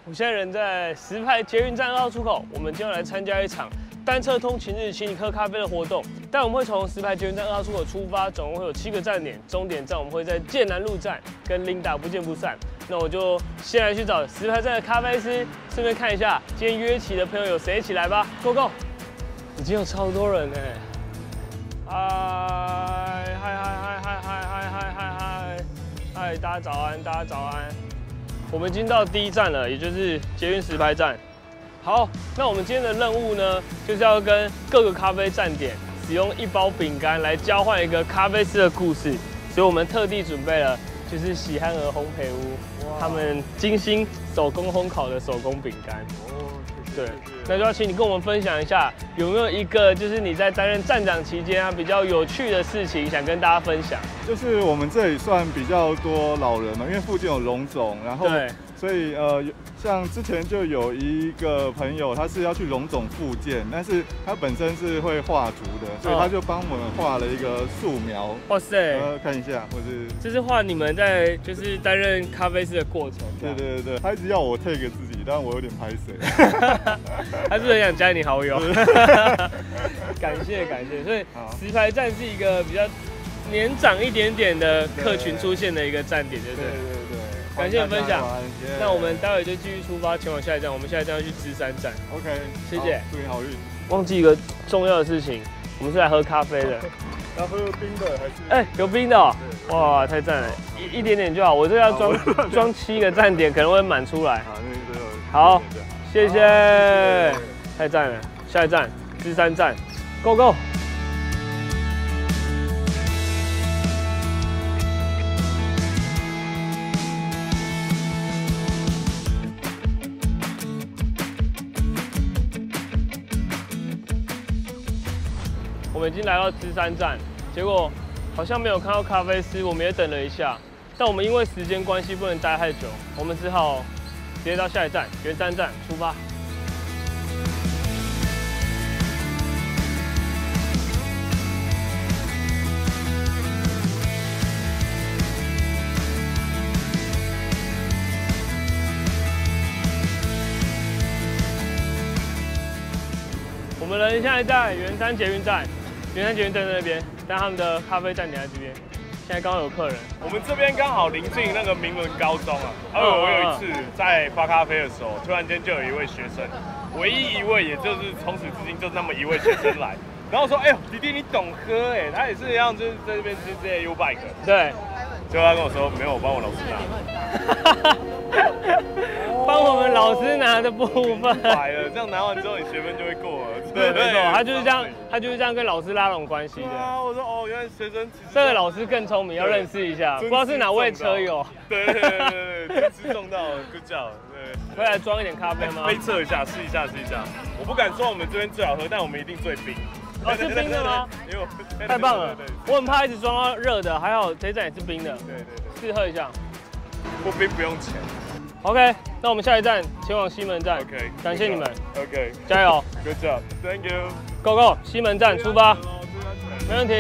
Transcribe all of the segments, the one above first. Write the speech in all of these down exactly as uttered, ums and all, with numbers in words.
我现在人在石牌捷运站二号出口，我们今天要来参加一场单车通勤日，请你喝咖啡的活动。但我们会从石牌捷运站二号出口出发，总共会有七个站点，终点站我们会在剑南路站跟Linda不见不散。那我就先来去找石牌站的咖啡师，顺便看一下今天约起的朋友有谁一起来吧。Go go！ 已经有超多人哎！嗨嗨嗨嗨嗨嗨嗨嗨嗨嗨！嗨，大家早安，大家早安！我们已经到第一站了，也就是捷运石牌站。好，那我们今天的任务呢，就是要跟各个咖啡站点使用一包饼干来交换一个咖啡师的故事，所以我们特地准备了就是喜憨儿烘焙屋他们精心手工烘烤的手工饼干。哦，对，那就要请你跟我们分享一下，有没有一个就是你在担任站长期间啊比较有趣的事情想跟大家分享？ 就是我们这里算比较多老人嘛，因为附近有荣总，然后对， 所以呃，像之前就有一个朋友，他是要去荣总复健，但是他本身是会画图的，所以他就帮我们画了一个素描。 哇塞！ 呃，看一下，或是这是画你们在就是担任咖啡师的过程。 对对对对，他一直要我 take 自己，但我有点拍谁。 他是不是很想加你好友？感谢感谢，所以石牌站是一个比较年长一点点的客群出现的一个站点，对不对？对对对。感谢你分享。那我们待会就继续出发，前往下一站。我们下一站要去芝山站。 OK， 谢谢， 祝你好运。 忘记一个重要的事情，我们是来喝咖啡的。 要喝冰的还是？ 哎，有冰的哦！哇，太赞了，一一点点就好。我这要装装七个站点，可能会满出来。 好，那就好，谢谢，太赞了。下一站芝山站 ，Go Go！我们已经来到芝山站，结果好像没有看到咖啡师，我们也等了一下，但我们因为时间关系不能待太久，我们只好直接到下一站圆山站出发。我们人现在在圆山捷运站。圆山捷运站在那边，但他们的咖啡站点在这边。现在刚好有客人， 我们这边刚好临近那个明伦高中啊。而我有一次在发咖啡的时候，突然间就有一位学生，唯一一位，也就是从此至今就那么一位学生来，然后说：“哎呦，弟弟你懂喝哎。”他也是一样，就是在这边吃这些 U bike。 对。 结果他跟我说：“没有，我帮我老师拿。” 帮我们老师拿的部分。 白了，这样拿完之后你学分就会过了。 对，没错，他就是这样，他就是这样跟老师拉拢关系的。 啊，我说哦，原来学生这个老师更聪明，要认识一下，不知道是哪位车友。 对对对对对，真是中到了 ，good job。对， 会来装一点咖啡吗？ 杯测一下，试一下，试一下。我不敢说我们这边最好喝，但我们一定最冰。 哦，是冰的吗？太棒了！我很怕一直装到热的，还好这一站也是冰的。对对对，试喝一下。 不冰不用钱。 OK， 那我们下一站前往西门站。 OK， 感谢你们。 OK， 加油 ，Good job，Thank you。 Go Go， 西门站出发，没问题。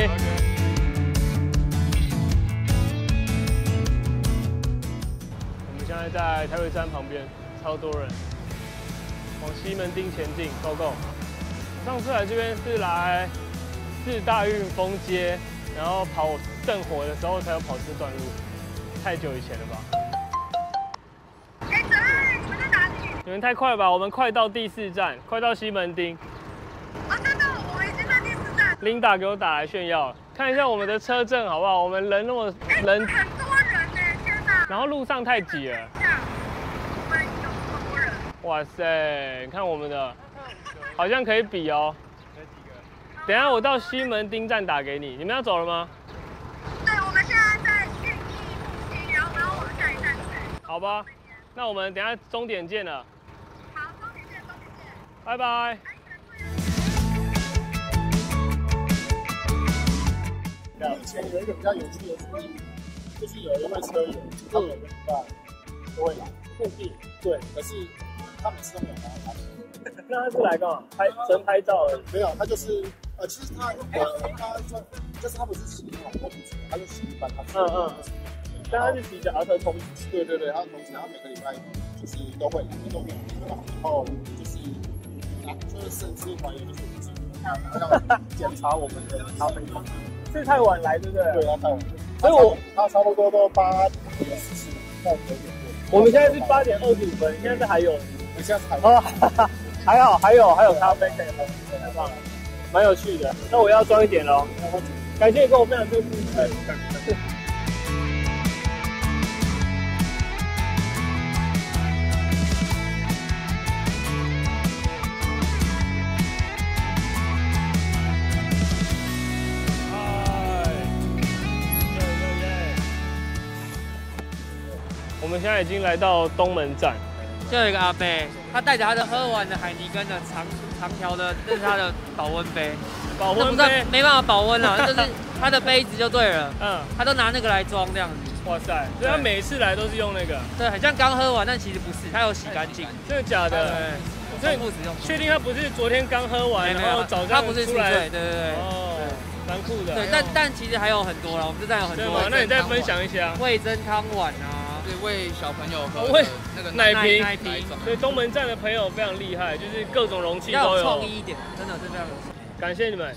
我们现在在台北站旁边，超多人，往西门町前进 ，Go Go。上次来这边是来四大运丰街，然后跑圣火的时候才有跑这段路，太久以前了吧？ 哎，子安，你们在哪里？ 你们太快了吧！我们快到第四站，快到西门町。 啊，真的，我已经在第四站。 Linda 给我打来炫耀，看一下我们的车阵好不好？我们人那么人很多人呢，天哪！ 然后路上太挤了。 我们有这么多人。 哇塞，你看我们的，好像可以比哦。等一下我到西门町站打给你，你们要走了吗？ 对，我们现在在信义附近，然后我们要往下一站去。 好吧，那我们等一下终点见了。 好，终点见，终点见。 拜拜。 以前有一个比较有趣的事情，就是有一位车友，他每个礼拜都会来固定，对，可是他每次都没有拿到他。 那他是来干嘛？拍纯拍照而已。 没有，他就是呃，其实他呃，他算就是他不是骑那种通勤，他就骑一般，他是嗯嗯， 但他是骑脚踏车通勤。 对对对，他通勤，他每个礼拜就其实都会都会，然后就是啊，就是甚至怀疑就是我们自己要检查我们的咖啡馆。 是太晚来，对不对？ 对，要太晚。 所以我他差不多都八点四十五到九点多。 我们现在是八点二十五分，现在是还有， 你现在还哦，还好还有还有咖啡可以喝，太棒了，蛮有趣的。那我要装一点喽，感谢你跟我分享这个故事。我们现在已经来到东门站， 就有一个阿伯，他带着他的喝完的海尼根的长长条的，这是他的保温杯， 保温杯没办法保温了，就是他的杯子就对了， 嗯， 他都拿那个来装这样子。 哇塞，所以他每一次来都是用那个， 对，很像刚喝完，但其实不是，他有洗干净。 真的假的？ 对，重复使用。 确定他不是昨天刚喝完，然后早上他不是出来？对对对。 哦，蛮酷的。 对，但但其实还有很多啦，我们这站有很多。 那你再分享一下味噌汤碗啊。 是喂小朋友喝喂那个奶瓶， 奶瓶。 所以东门站的朋友非常厉害，就是各种容器都有。 要有创意一点，真的是非常有。 感谢你们。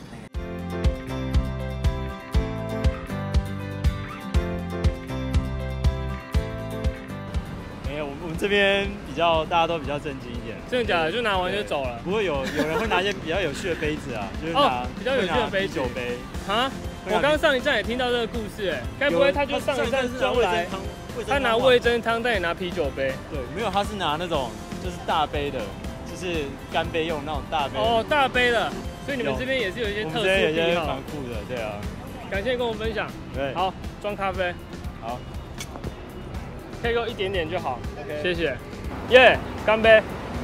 没有，我们这边比较大家都比较正经一点。 真的假的？就拿完就走了？ 不会有有人会拿一些比较有趣的杯子啊，就是拿比较有趣的杯酒杯啊。我刚上一站也听到这个故事，哎，该不会他就上一站装来？他拿味噌汤，但也拿啤酒杯。 对，没有，他是拿那种就是大杯的，就是干杯用那种大杯。 哦，大杯的，所以你们这边也是有一些特殊的癖好， 蛮酷的，对啊。 感谢你跟我分享。 对， 好，装咖啡。 好， 可以给我一点点就好。OK， 谢谢。耶，干杯。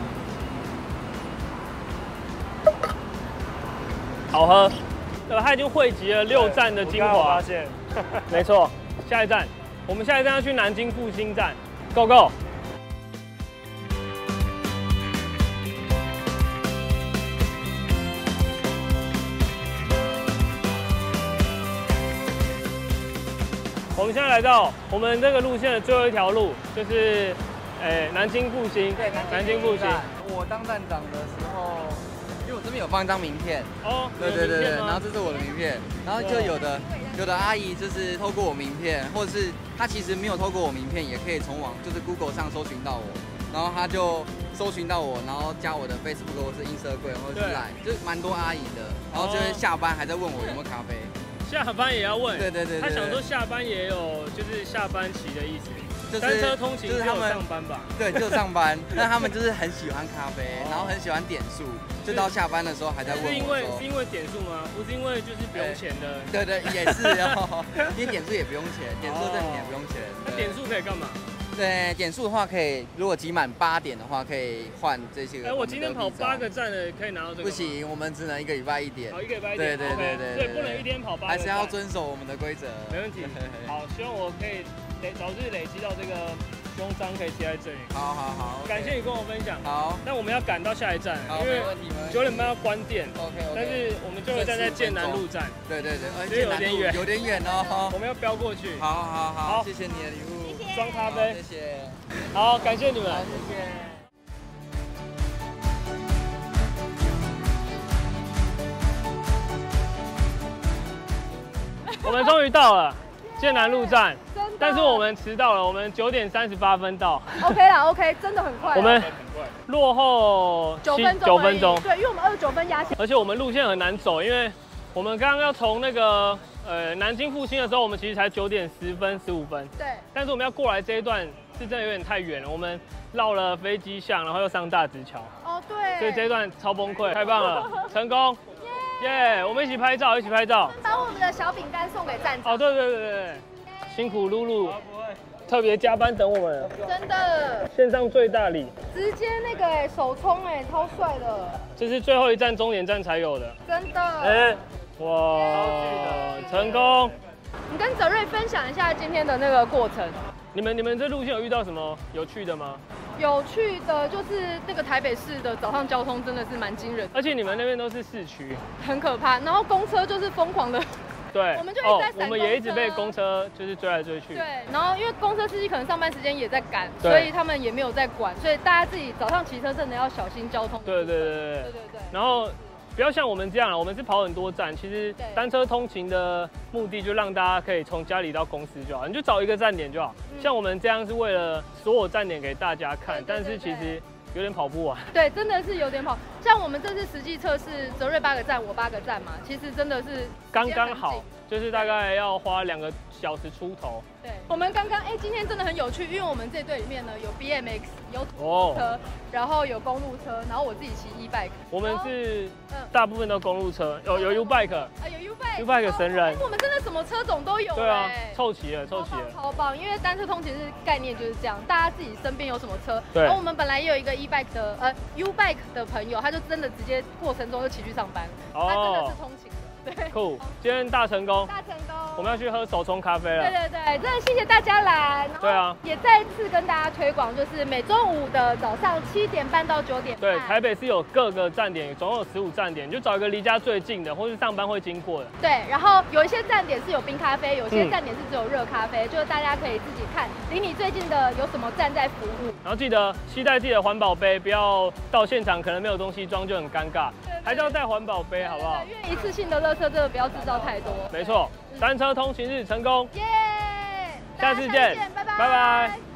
好喝。对，它已经汇集了六站的精华。 发现， 没错。下一站。我们下一站要去南京复兴站 ，Go Go！ 我们现在来到我们这个路线的最后一条路，就是，诶、欸，南京复兴。 对， 南京复兴。 我当站长的时候，因为我这边有放一张名片。 哦。 对对对对，然后这是我的名片，然后就有的。有的阿姨就是透过我名片，或者是她其实没有透过我名片，也可以从网就是 Google 上搜寻到我，然后她就搜寻到我，然后加我的 Facebook 或是 Instagram 或者是 Line， 就是蛮多阿姨的，然后就会下班还在问我有没有咖啡， 下班也要问， 对对 对, 對， 他想说下班也有就是下班期的意思。 就是单车通勤就是他们上班吧， 对，就上班。但他们就是很喜欢咖啡，然后很喜欢点数，就到下班的时候还在问我说。 是因为是因为点数吗？不是因为就是不用钱的。 对对，也是哦，因为点数也不用钱，点数证明也不用钱。 那点数可以干嘛？ 对，点数的话可以，如果集满八点的话，可以换这些个。 哎，我今天跑八个站的，可以拿到这个。 不行，我们只能一个礼拜一点。 好，一个礼拜一点。对对对对，所以不能一天跑八个。 还是要遵守我们的规则。 没问题。好，希望我可以累早日累积到这个。胸章可以贴在这里。 好好好， 感谢你跟我分享。 好， 但我们要赶到下一站，因为九点半要关店。 OK OK。 但是我们最后一站在剑南路站。 对对对， 所以有点远， 有点远哦。 我们要飙过去。 好好好，谢谢你的礼物。 装咖啡。 谢谢。 好，感谢你们。 谢谢。 我们终于到了剑南路站。但是我们迟到了，我们九点三十八分到。 OK 啦 ，OK， 真的很快。 我们落后九分钟， 九分钟。 对，因为我们二十九分压线。 而且我们路线很难走，因为我们刚刚要从那个呃南京复兴的时候，我们其实才九点十分、十五分。 对。 但是我们要过来这一段是真的有点太远了，我们绕了飞机巷，然后又上大直桥。 哦，对。 所以这一段超崩溃，太棒了，成功。耶！我们一起拍照，一起拍照。 把我们的小饼干送给站长。 哦，对对对对对。辛苦露露，特别加班等我们， 真的， 献上最大礼， 直接那个哎手冲哎，超帅的， 这是最后一站终点站才有的， 真的， 哎，哇，成功！ 你跟泽瑞分享一下今天的那个过程。 你们你们这路线有遇到什么有趣的吗？ 有趣的就是那个台北市的早上交通真的是蛮惊人， 而且你们那边都是市区， 很可怕，然后公车就是疯狂的。 对， 我们就一直在闪公车。 我们也一直被公车就是追来追去。 对，然后因为公车司机可能上班时间也在赶， 对所以他们也没有在管，所以大家自己早上骑车真的要小心交通。 对对对对对对对。然后不要像我们这样，我们是跑很多站，其实单车通勤的目的就让大家可以从家里到公司就好，你就找一个站点就好。嗯、像我们这样是为了所有站点给大家看，但是其实有点跑不完。 对，真的是有点跑。像我们这次实际测试，泽瑞八个站，我八个站嘛，其实真的是刚刚好，就是大概要花两个小时出头。 对，我们刚刚哎，今天真的很有趣，因为我们这队里面呢有 B M X， 有土车，然后有公路车，然后我自己骑 E bike。 我们是大部分都公路车，有有 U bike， 啊有 U bike，U bike 神人。 我们真的什么车种都有。 对啊，凑齐了，凑齐了， 超棒！因为单车通勤是概念就是这样，大家自己身边有什么车， 对。 然后我们本来也有一个 E bike 的呃 U bike 的朋友，他就真的直接过程中就骑去上班，他真的是通勤。对， 酷！今天大成功， 大成功， 我们要去喝手冲咖啡了。 对对对，真的谢谢大家来。 对啊， 也再次跟大家推广，就是每周五的早上七点半到九点半。 对，台北是有各个站点，总共有十五站点，你就找一个离家最近的，或是上班会经过的。 对，然后有一些站点是有冰咖啡，有些站点是只有热咖啡，嗯、就是大家可以自己看，离你最近的有什么站在服务。 然后记得携带自己的环保杯，不要到现场可能没有东西装就很尴尬，还是要带环保杯，好不好？ 因为一次性的垃圾真的不要制造太多。 没错，单车通勤日成功， 耶！ 下次见， 拜拜， 拜拜。